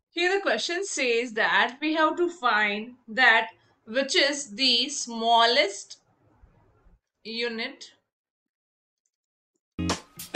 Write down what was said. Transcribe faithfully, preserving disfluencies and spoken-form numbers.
Here the question says that we have to find that which is the smallest unit